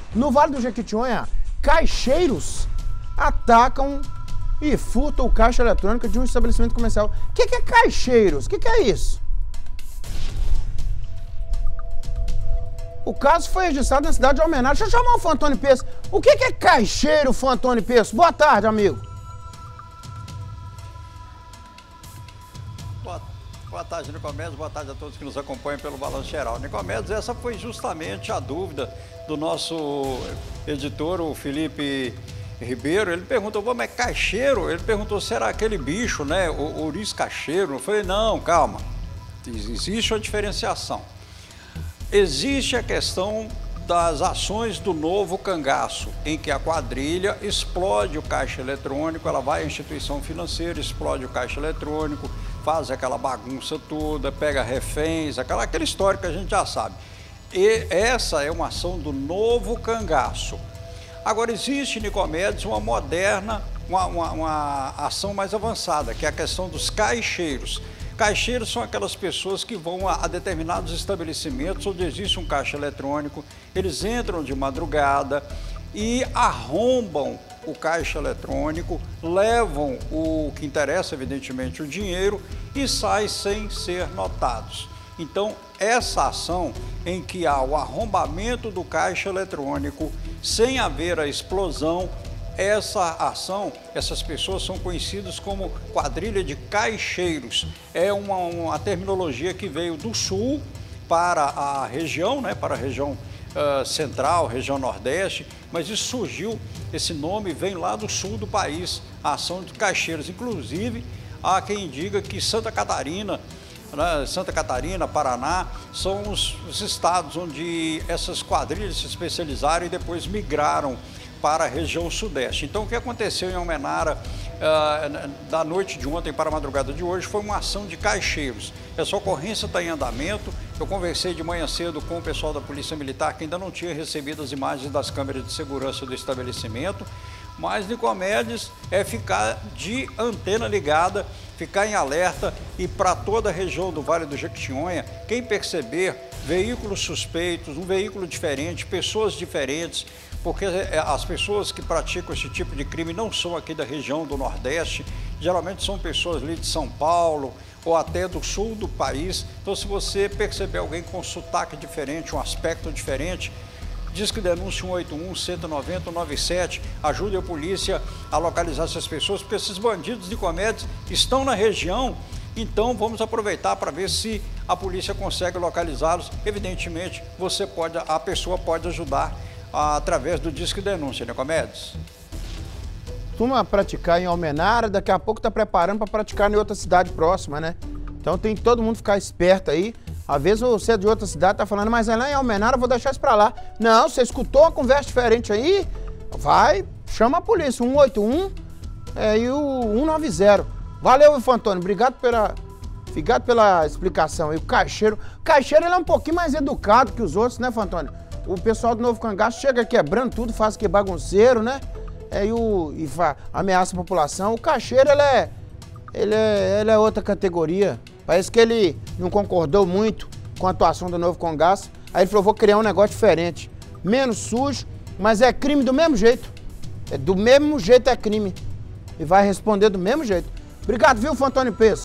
No Vale do Jequitinhonha, caixeiros atacam e furtam o caixa eletrônico de um estabelecimento comercial. O que é caixeiros? O que é isso? O caso foi registrado na cidade de Almenara. Deixa eu chamar o Fantoni Peço. O que é caixeiro, Fantoni Peço? Boa tarde, amigo. Boa tarde, Nicomedes. Boa tarde a todos que nos acompanham pelo Balanço Geral. Nicomedes, essa foi justamente a dúvida do nosso editor, o Felipe Ribeiro. Ele perguntou, como é caixeiro? Ele perguntou se era aquele bicho, né? O ouriço caixeiro. Eu falei, não, calma. Existe uma diferenciação. Existe a questão das ações do novo cangaço, em que a quadrilha explode o caixa eletrônico, ela vai à instituição financeira, explode o caixa eletrônico, faz aquela bagunça toda, pega reféns, aquela história que a gente já sabe. E essa é uma ação do novo cangaço. Agora existe, Nicomedes, uma moderna, uma ação mais avançada, que é a questão dos caixeiros. Caixeiros são aquelas pessoas que vão a determinados estabelecimentos onde existe um caixa eletrônico, eles entram de madrugada e arrombam o caixa eletrônico, levam o que interessa, evidentemente, o dinheiro e saem sem ser notados. Então, essa ação em que há o arrombamento do caixa eletrônico sem haver a explosão, essa ação, essas pessoas são conhecidas como quadrilha de caixeiros. É uma terminologia que veio do sul para a região, né, para a região central, região nordeste, mas isso surgiu, esse nome vem lá do sul do país, a ação de caixeiros. Inclusive, há quem diga que Santa Catarina, Paraná, são os estados onde essas quadrilhas se especializaram e depois migraram para a região sudeste. Então, o que aconteceu em Almenara da noite de ontem para a madrugada de hoje foi uma ação de caixeiros. Essa ocorrência está em andamento. Eu conversei de manhã cedo com o pessoal da Polícia Militar, que ainda não tinha recebido as imagens das câmeras de segurança do estabelecimento, mas, Nicomedes, é ficar de antena ligada, ficar em alerta e para toda a região do Vale do Jequitinhonha, quem perceber veículos suspeitos, um veículo diferente, pessoas diferentes, porque as pessoas que praticam esse tipo de crime não são aqui da região do Nordeste, geralmente são pessoas ali de São Paulo ou até do sul do país. Então, se você perceber alguém com sotaque diferente, um aspecto diferente, Disque Denúncia 181, 190, 197, ajude a polícia a localizar essas pessoas, porque esses bandidos de Nicomedes estão na região. Então, vamos aproveitar para ver se a polícia consegue localizá-los. Evidentemente, a pessoa pode ajudar através do Disque Denúncia, Nicomedes. Costuma praticar em Almenara, daqui a pouco está preparando para praticar em outra cidade próxima, né? Então tem que todo mundo ficar esperto aí. Às vezes você é de outra cidade, tá falando, mas é lá em Almenara, vou deixar isso para lá. Não, você escutou uma conversa diferente aí, vai, chama a polícia, 181 e o 190. Valeu, Fantoni, obrigado pela explicação. E o caixeiro ele é um pouquinho mais educado que os outros, né, Fantoni? O pessoal do Novo Cangaço chega quebrando tudo, faz que bagunceiro, né? E ameaça a população. O caixeiro, ele é outra categoria. Parece que ele não concordou muito com a atuação do Novo Cangaço. Aí ele falou, vou criar um negócio diferente. Menos sujo, mas é crime do mesmo jeito. Do mesmo jeito é crime. E vai responder do mesmo jeito. Obrigado, viu, Fantoni Peço?